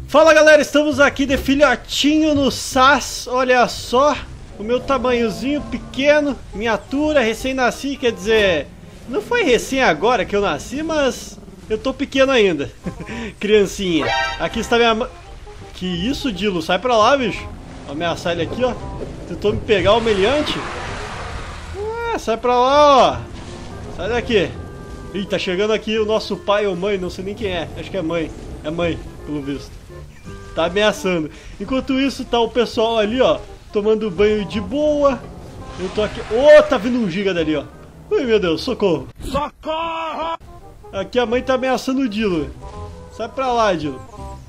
Fala galera, estamos aqui de filhotinho no SAS, olha só, o meu tamanhozinho pequeno, miniatura, recém-nasci, quer dizer, não foi recém agora que eu nasci, mas eu tô pequeno ainda, criancinha. Aqui está minha mãe. Que isso, Dilo, sai pra lá, bicho. Vou ameaçar ele aqui, ó, tentou me pegar, humilhante. Sai pra lá, ó, sai daqui. Ih, tá chegando aqui o nosso pai ou mãe, não sei nem quem é, acho que é mãe, pelo visto. Tá ameaçando. Enquanto isso, tá o pessoal ali, ó, tomando banho de boa. Eu tô aqui. Ô, tá vindo um giga dali, ó. Ai, meu Deus, socorro. Socorro! Aqui a mãe tá ameaçando o Dilo. Sai pra lá, Dilo.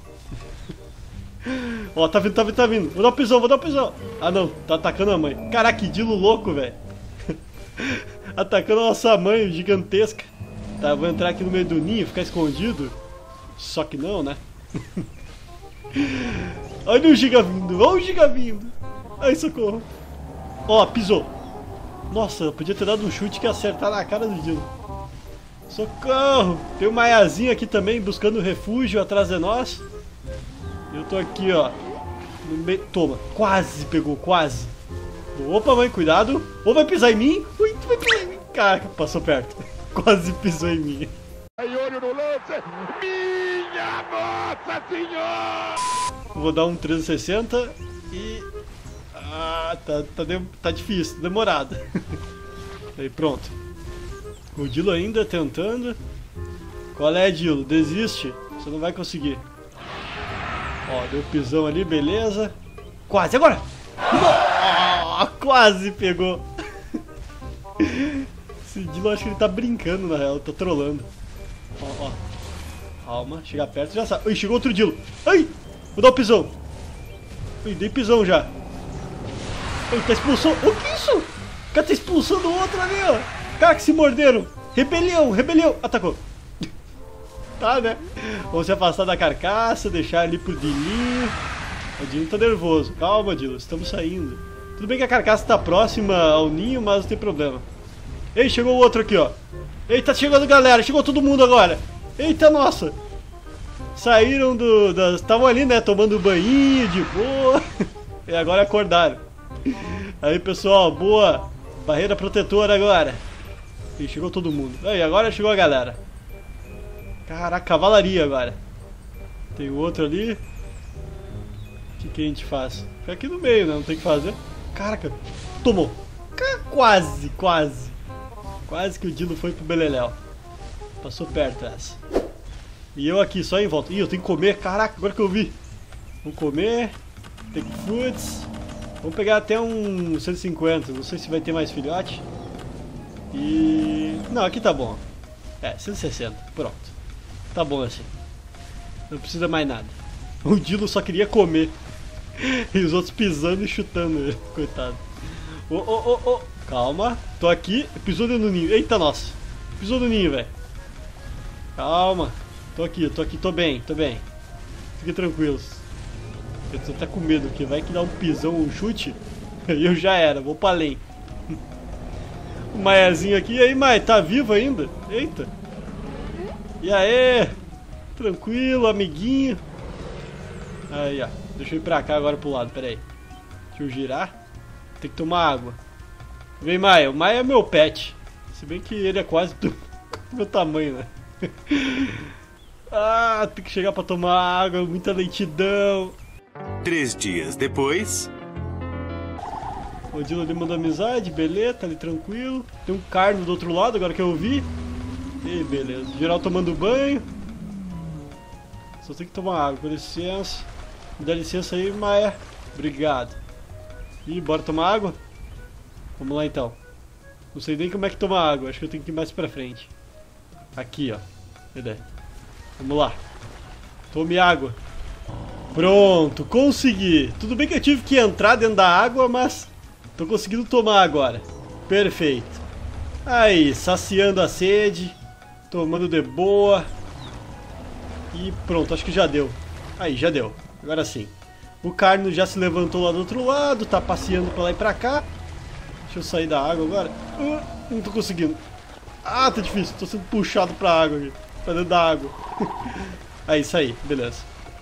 Ó, tá vindo, tá vindo. Vou dar um pisão, Ah, não, tá atacando a mãe. Caraca, que Dilo louco, velho. Atacando a nossa mãe gigantesca. Tá, vou entrar aqui no meio do ninho, ficar escondido. Só que não, né? Olha o giga vindo, Ai, socorro. Ó, pisou. Nossa, eu podia ter dado um chute que ia acertar na cara do Dilo. Socorro. Tem um Maiazinho aqui também buscando refúgio atrás de nós. Eu tô aqui, ó, no meio. Toma, quase pegou, quase. Opa, mãe, cuidado. Ou vai pisar em mim. Ui, tu vai pisar em mim. Caraca, passou perto. Quase pisou em mim. Aí, olho no lance. Minha Nossa Senhora! Vou dar um 360 e... tá difícil, demorado. Aí, pronto. O Dilo ainda tentando. Qual é, Dilo? Desiste. Você não vai conseguir. Ó, deu pisão ali, beleza. Quase, agora! Quase pegou. Esse Dilo, acho que ele tá brincando, na real, tá trolando. Ó. Calma, chega perto e já sabe. Ui, chegou outro Dilo. Ai! Vou dar o pisão. Ui, dei pisão já. Ui, tá expulsando. O que é isso? O cara tá expulsando o outro ali, ó. Cara que se morderam. Rebelião. Atacou. Tá, né? Vamos se afastar da carcaça, deixar ali pro Dilinho. O Dilinho tá nervoso. Calma, Dilo, estamos saindo. Tudo bem que a carcaça tá próxima ao ninho, mas não tem problema. Ei, chegou o outro aqui, ó. Eita, chegando galera, chegou todo mundo agora. Eita, nossa. Saíram estavam ali, né, tomando banho de boa. E agora acordaram. Aí, pessoal, boa. Barreira protetora agora. E chegou todo mundo. Aí, agora chegou a galera. Caraca, cavalaria agora. Tem o outro ali. O que a gente faz? Fica aqui no meio, né? Não tem o que fazer. Caraca, tomou. Quase. Quase que o Dilo foi pro beleléu. Passou perto essa. E eu aqui, só em volta. Ih, eu tenho que comer. Caraca, agora que eu vi. Vamos comer. Take fruits. Vamos pegar até um 150. Não sei se vai ter mais filhote. E... não, aqui tá bom. É, 160. Pronto. Tá bom assim. Não precisa mais nada. O Dilo só queria comer. E os outros pisando e chutando ele. Coitado. Oh. Calma. Tô aqui. Pisou dentro do ninho. Eita, nossa. Pisou no ninho, velho. Calma. Tô aqui. Tô bem. Fiquem tranquilos. Eu tô até com medo, porque vai que dá um pisão, um chute. E eu já era. Vou pra além. O Maiazinho aqui. E aí, Maia? Tá vivo ainda? Eita. E aí? Tranquilo, amiguinho. Aí, ó. Deixa eu ir pra cá agora pro lado. Pera aí. Deixa eu girar. Tem que tomar água. Vem, Maia. O Maia é meu pet. Se bem que ele é quase do meu tamanho, né? Tem que chegar pra tomar água. Muita lentidão. 3 dias depois... O Dilo ali mandou amizade. Beleza, tá ali tranquilo. Tem um carno do outro lado, agora que eu vi. E beleza. Geral tomando banho. Só tem que tomar água. Com licença. Me dá licença aí, Maia. Obrigado. Ih, bora tomar água? Vamos lá então. Não sei nem como é que toma água. Acho que eu tenho que ir mais pra frente. Aqui, ó. Cadê? Vamos lá. Tome água. Pronto, consegui. Tudo bem que eu tive que entrar dentro da água, mas tô conseguindo tomar agora. Perfeito. Aí, saciando a sede. Tomando de boa. E pronto, acho que já deu. Aí, já deu. Agora sim. O Carno já se levantou lá do outro lado, tá passeando pra lá e pra cá. Deixa eu sair da água agora. Não tô conseguindo. Tá difícil, tô sendo puxado pra água aqui. Pra dentro da água. É isso aí, beleza.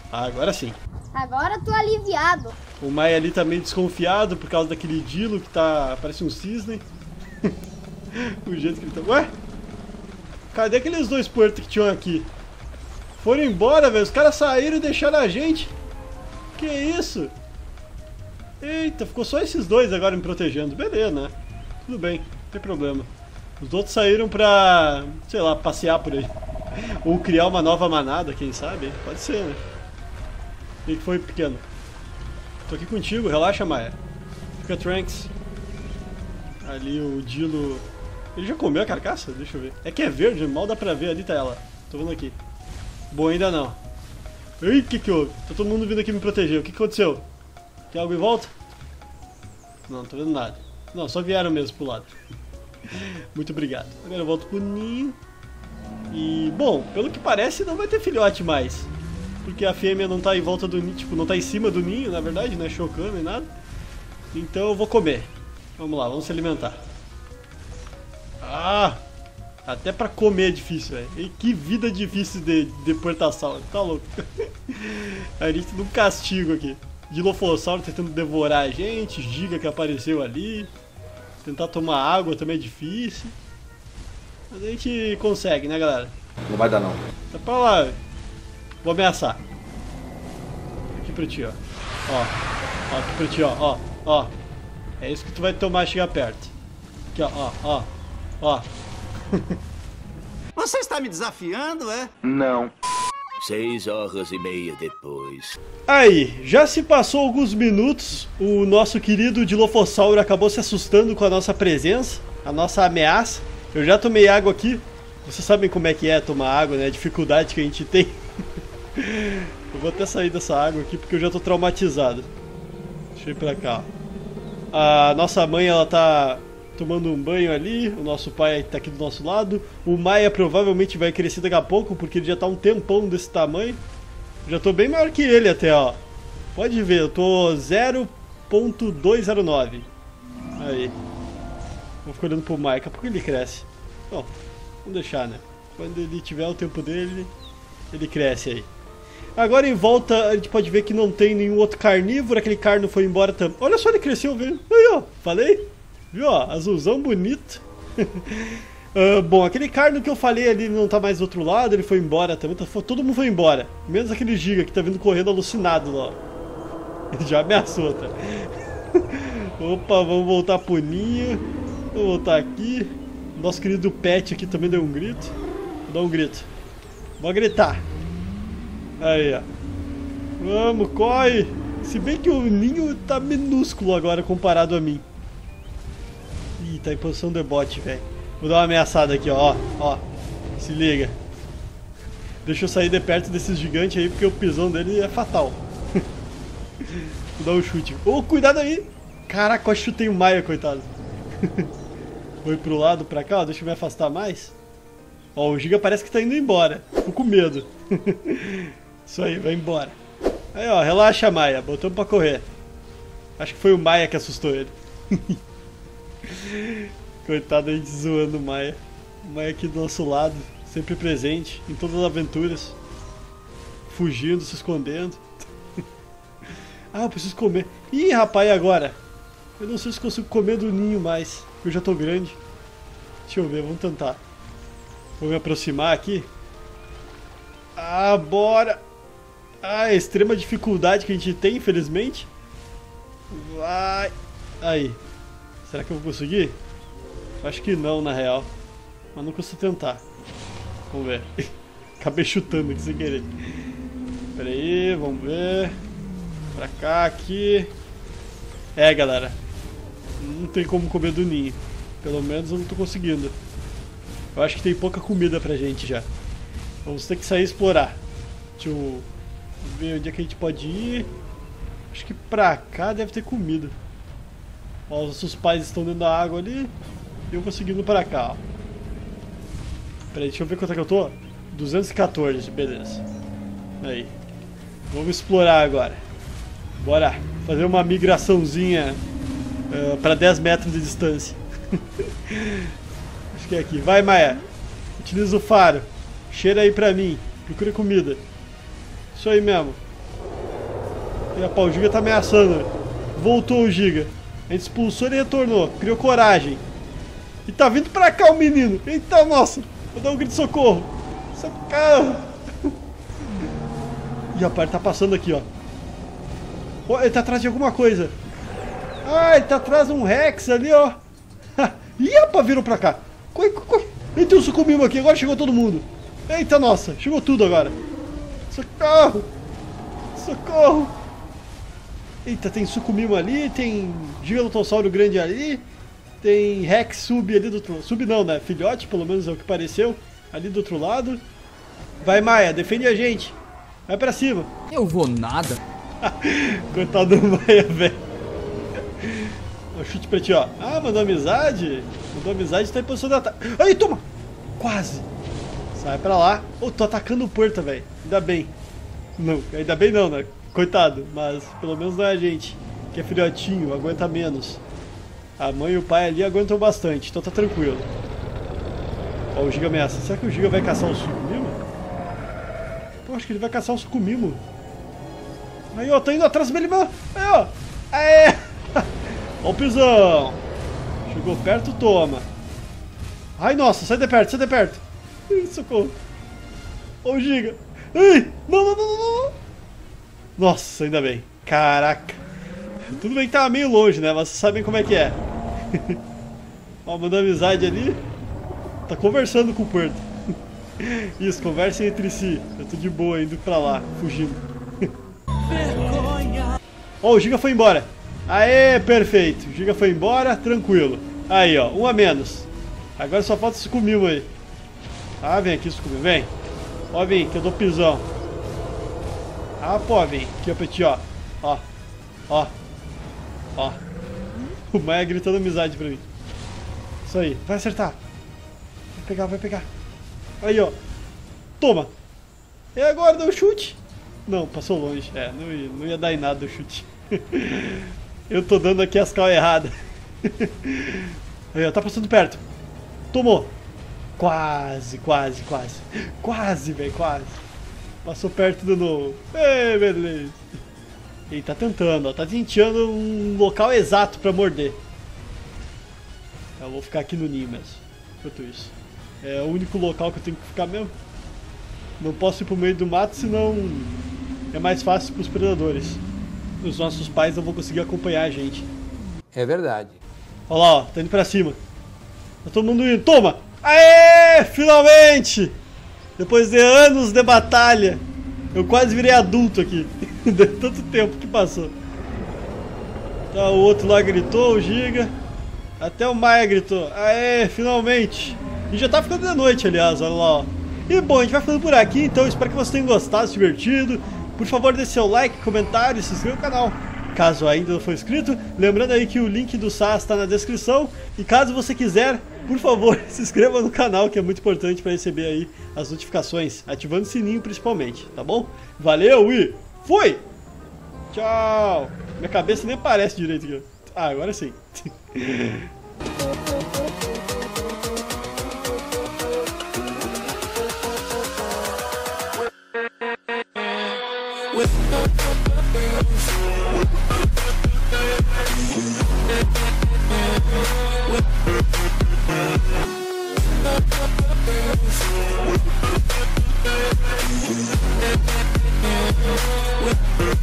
Ah, agora sim. Agora tô aliviado. O Maia ali tá meio desconfiado por causa daquele Dilo que tá... parece um cisne. O jeito que ele tá... Ué? Cadê aqueles dois puertos que tinham aqui? Foram embora, velho. Os caras saíram e deixaram a gente. Que isso? Eita, ficou só esses dois agora me protegendo. Beleza, né? Tudo bem, não tem problema. Os outros saíram pra, sei lá, passear por aí. Ou criar uma nova manada, quem sabe? Pode ser, né? O que foi, pequeno? Tô aqui contigo, relaxa, Maia. Fica tranks. Ali o Dilo... Ele já comeu a carcaça? Deixa eu ver. É que é verde, mal dá pra ver. Ali tá ela. Tô vendo aqui. Bom, ainda não. Ei, o que houve? Tá todo mundo vindo aqui me proteger. O que aconteceu? Tem algo em volta? Não tô vendo nada. Não, só vieram mesmo pro lado. Muito obrigado. Agora eu volto pro ninho. E, bom, pelo que parece não vai ter filhote mais. Porque a fêmea não tá em volta do ninho, tipo, não tá em cima do ninho, na verdade, não é chocando nem nada. Então eu vou comer. Vamos lá, vamos se alimentar. Ah! Até pra comer é difícil, velho. Que vida difícil de deportação, tá louco. A gente num castigo aqui. Dilophosauro tentando devorar a gente, Giga que apareceu ali. Tentar tomar água também é difícil. Mas a gente consegue, né, galera? Não vai dar, não. Tá pra lá, velho. Vou ameaçar. Aqui pra ti, ó. Ó, aqui pra ti, ó. É isso que tu vai tomar, chegar perto. Aqui, ó. Você está me desafiando, é? Não. 6h30 depois. Aí, já se passou alguns minutos, o nosso querido Dilophosauro acabou se assustando com a nossa presença, a nossa ameaça. Eu já tomei água aqui, vocês sabem como é que é tomar água, né? A dificuldade que a gente tem. Eu vou até sair dessa água aqui porque eu já tô traumatizado. Deixa eu ir pra cá, ó. A nossa mãe, ela tá tomando um banho ali, o nosso pai tá aqui do nosso lado. O Maia provavelmente vai crescer daqui a pouco, porque ele já tá um tempão desse tamanho. Já tô bem maior que ele até, ó. Pode ver, eu tô 0.209. Aí. Vou ficar olhando pro Maia, daqui a pouco ele cresce. Bom, vamos deixar, né? Quando ele tiver o tempo dele, ele cresce aí. Agora em volta a gente pode ver que não tem nenhum outro carnívoro, aquele carno foi embora também. Olha só, ele cresceu, viu? Aí, ó, falei? Viu, ó, azulzão bonito. Bom, aquele carno que eu falei ali não tá mais do outro lado, ele foi embora também, todo mundo foi embora. Menos aquele Giga que tá vindo correndo alucinado lá. Ele já ameaçou, tá? Opa, vamos voltar pro ninho. Vou voltar aqui. Nosso querido pet aqui também deu um grito. Vou dar um grito. Vou gritar. Aí, ó. Vamos, corre. Se bem que o ninho tá minúsculo agora comparado a mim. Ih, tá em posição de bote, velho. Vou dar uma ameaçada aqui, ó. Ó. Se liga. Deixa eu sair de perto desses gigantes aí, porque o pisão dele é fatal. Vou dar um chute. Ô, cuidado aí. Caraca, quase chutei o Maia, coitado. Foi pro lado, pra cá, ó. Deixa eu me afastar mais. Ó, o Giga parece que tá indo embora. Fico com medo. Isso aí, vai embora. Aí, ó, relaxa, Maia. Botamos pra correr. Acho que foi o Maia que assustou ele. Coitado, a gente zoando o Maia. O Maia aqui do nosso lado, sempre presente em todas as aventuras. Fugindo, se escondendo. Ah, eu preciso comer. Ih, rapaz, e agora? Eu não sei se consigo comer do ninho mais. Eu já tô grande. Deixa eu ver, vamos tentar. Vou me aproximar aqui. Ah, bora! Ah, extrema dificuldade que a gente tem, infelizmente. Vai! Aí. Será que eu vou conseguir? Acho que não, na real. Mas não custa tentar. Vamos ver. Acabei chutando aqui sem querer. Pera aí, vamos ver. Pra cá, aqui. É, galera. Não tem como comer do ninho. Pelo menos eu não tô conseguindo. Eu acho que tem pouca comida pra gente já. Vamos ter que sair e explorar. Deixa eu ver onde é que a gente pode ir. Acho que pra cá deve ter comida. Ó, os nossos pais estão dentro da água ali. E eu conseguindo pra cá, ó. Pera aí, deixa eu ver quanto é que eu tô. 214, beleza. Aí. Vamos explorar agora. Bora fazer uma migraçãozinha pra 10 metros de distância. Acho que é aqui. Vai, Maia. Utiliza o faro. Cheira aí pra mim. Procura comida. Isso aí mesmo. E a o Giga tá ameaçando. Voltou o Giga. A gente expulsou e ele retornou. Criou coragem. E tá vindo pra cá o menino. Eita, nossa. Vou dar um grito de socorro. Socorro. E a parte tá passando aqui, ó. Oh, ele tá atrás de alguma coisa. Ah, ele tá atrás de um Rex ali, ó. Ih, rapaz, virou pra cá. Ele tem um sucumimo aqui. Agora chegou todo mundo. Eita, nossa. Chegou tudo agora. Socorro. Socorro. Eita, tem sucumimo ali. Tem Gigalotossauro grande ali. Tem Rex sub ali do outro lado. Sub não, né? Filhote, pelo menos é o que pareceu. Ali do outro lado. Vai, Maia. Defende a gente. Vai pra cima. Eu vou nada. Coitado do Maia, velho. Um chute pra ti, ó. Ah, mandou amizade. Mandou amizade, tá em posição de ataque. Aí, toma. Quase. Sai pra lá. Oh, tô atacando o Porta, velho. Ainda bem. Não, ainda bem não, né? Coitado. Mas pelo menos não é a gente. Que é filhotinho, aguenta menos. A mãe e o pai ali aguentam bastante. Então tá tranquilo. Ó, o Giga ameaça. Será que o Giga vai caçar o sucumimo? Pô, acho que ele vai caçar o sucumimo. Aí, ó, tá indo atrás do Melimão. Aí, ó. Aê! Ó o pisão. Chegou perto, toma. Ai, nossa, sai de perto, sai de perto. Ih, socorro. Ó o Giga. Ai, não, não, não, não, não. Nossa, ainda bem. Caraca. Tudo bem que tava meio longe, né? Mas vocês sabem como é que é. Ó, mandou amizade ali. Tá conversando com o Porto. Isso, conversem entre si. Eu tô de boa indo pra lá, fugindo. Ó, o Giga foi embora. Aê, perfeito. O Giga foi embora, tranquilo. Aí, ó, um a menos. Agora só falta esse Sucumimo aí. Ah, vem aqui, Sucumimo, vem. Ó, vem, que eu dou pisão. Ah, pô, vem. Aqui, ó, pra ti, ó. Ó, ó, ó. O Maia gritando amizade pra mim. Isso aí, vai acertar. Vai pegar, vai pegar. Aí, ó. Toma. E agora, deu chute. Não, passou longe. É, não ia dar em nada o chute. Eu tô dando aqui as cal erradas. Aí, ó, tá passando perto. Tomou. Quase, quase, quase. Quase, velho, quase. Passou perto de novo. Ei, beleza. Ele tá tentando, ó. Tá tentando um local exato pra morder. Eu vou ficar aqui no ninho mesmo. Enquanto isso. É o único local que eu tenho que ficar mesmo. Não posso ir pro meio do mato, senão é mais fácil pros predadores. Os nossos pais não vão conseguir acompanhar a gente. É verdade. Olha lá, ó, tá indo pra cima. Tá todo mundo indo. Toma! Aê! Finalmente! Depois de anos de batalha, eu quase virei adulto aqui. De tanto tempo que passou. Tá, o outro lá gritou, o Giga. Até o Maia gritou. Aê, finalmente! E já tá ficando de noite, aliás, olha lá, ó. E bom, a gente vai ficando por aqui, então espero que vocês tenham gostado, se divertido. Por favor, deixe seu like, comentário e se inscreva no canal, caso ainda não for inscrito. Lembrando aí que o link do SAS está na descrição. E caso você quiser, por favor, se inscreva no canal, que é muito importante para receber aí as notificações, ativando o sininho principalmente, tá bom? Valeu e fui! Tchau! Minha cabeça nem aparece direito aqui. Ah, agora sim. With